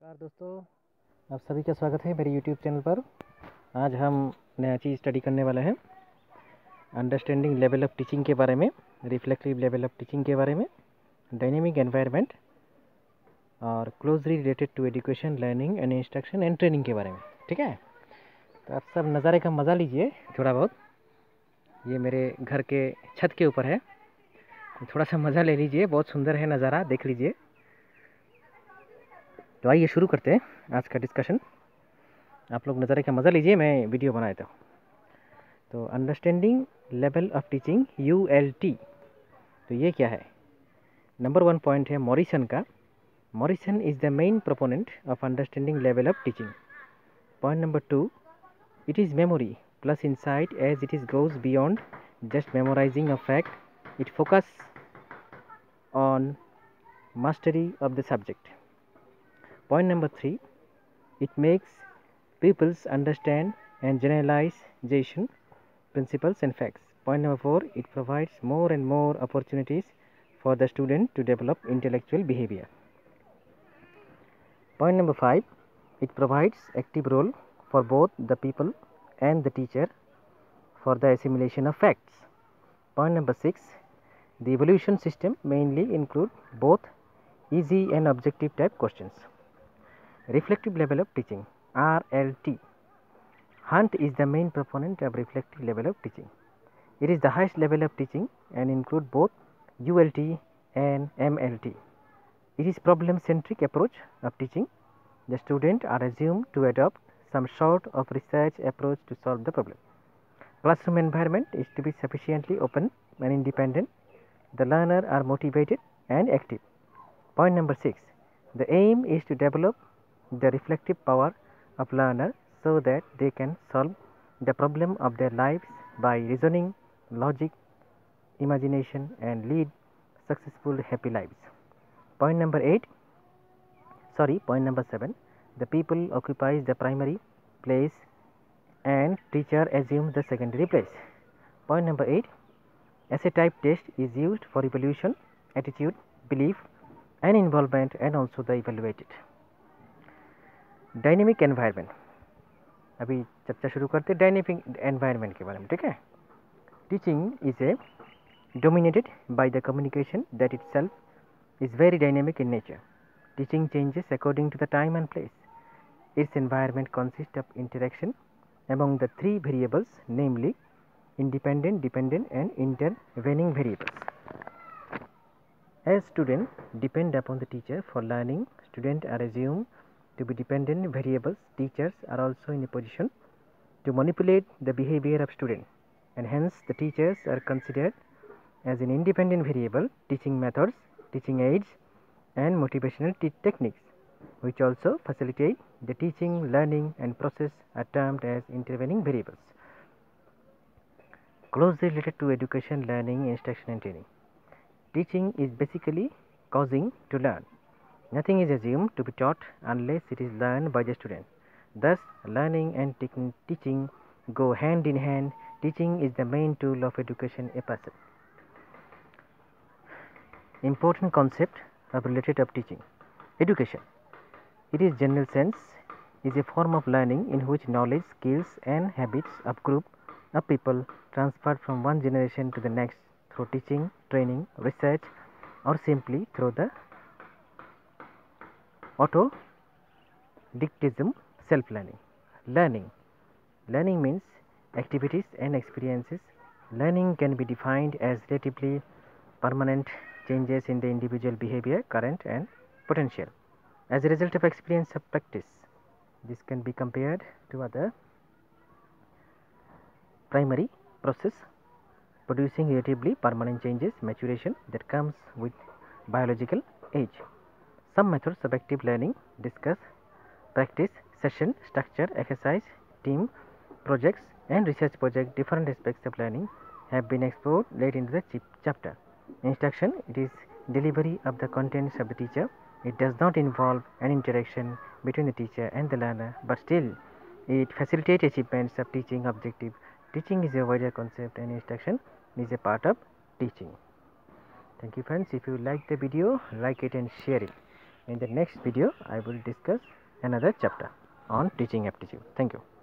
नमस्कार दोस्तों, आप सभी का स्वागत है मेरे YouTube चैनल पर। आज हम नया चीज़ स्टडी करने वाले हैं, अंडरस्टैंडिंग लेवल ऑफ टीचिंग के बारे में, रिफ्लेक्टिव लेवल ऑफ टीचिंग के बारे में, डायनेमिक एनवायरनमेंट और closely related to education, learning and instruction and training के बारे में। ठीक है, तो आप सब नज़ारे का मज़ा लीजिए थोड़ा बहुत। ये मेरे घर के छत के ऊपर है, तो थोड़ा सा मज़ा ले लीजिए, बहुत सुंदर है नज़ारा, देख लीजिए। तो आइए शुरू करते हैं आज का डिस्कशन। आप लोग नज़ारे का मज़ा लीजिए, मैं वीडियो बना देता हूँ। तो understanding level of teaching ULT, तो ये क्या है? नंबर 1 पॉइंट है मॉरिसन का। Morrison is the main proponent of understanding level of teaching. Point number 2, it is memory plus insight as it is goes beyond just memorizing a fact. It focus on mastery of the subject. Point number 3, it makes pupils understand and generalization principles and facts. Point number 4, it provides more and more opportunities for the student to develop intellectual behavior. Point number 5, it provides active role for both the people and the teacher for the assimilation of facts. Point number 6, the evaluation system mainly include both easy and objective type questions. Reflective level of teaching, RLT. Hunt is the main proponent of reflective level of teaching. It is the highest level of teaching and include both ULT and MLT. It is problem-centric approach of teaching. The students are assumed to adopt some sort of research approach to solve the problem. Classroom environment is to be sufficiently open and independent. The learner are motivated and active. Point number 6, the aim is to develop the reflective power of learner so that they can solve the problem of their lives by reasoning, logic, imagination and lead successful happy lives. Point number 7, the people occupies the primary place and teacher assumes the secondary place. Point number 8, essay type test is used for evaluation, attitude, belief and involvement and also the evaluated. Dynamic environment, अभी चर्चा शुरू करते हैं dynamic environment के बारे में। ठीक है, teaching is a dominated by the communication that itself is very dynamic in nature. Teaching changes according to the time and place. Its environment consists of interaction among the three variables, namely independent, dependent and intervening variables. As students depend upon the teacher for learning, students are assumed to be dependent variables. Teachers are also in a position to manipulate the behavior of students, and hence the teachers are considered as an independent variable. Teaching methods, teaching aids and motivational techniques which also facilitate the teaching, learning and process are termed as intervening variables. Closely related to education, learning, instruction and training. Teaching is basically causing to learn. Nothing is assumed to be taught unless it is learned by the student. Thus, learning and teaching go hand in hand. Teaching is the main tool of education a person. Important concept of related of teaching. Education, it is general sense, is a form of learning in which knowledge, skills and habits of group of people transferred from one generation to the next through teaching, training, research or simply through the autodidactism, self-learning. Learning means activities and experiences. Learning can be defined as relatively permanent changes in the individual behavior, current and potential as a result of experience of practice. This can be compared to other primary process producing relatively permanent changes, maturation that comes with biological age. Some methods of active learning discuss practice, session, structure, exercise, team, projects and research project. Different aspects of learning have been explored late into the chapter. Instruction, it is delivery of the contents of the teacher. It does not involve an interaction between the teacher and the learner, but still it facilitates achievements of teaching objective. Teaching is a wider concept and instruction is a part of teaching. Thank you friends. If you like the video, like it and share it. In the next video, I will discuss another chapter on teaching aptitude. Thank you.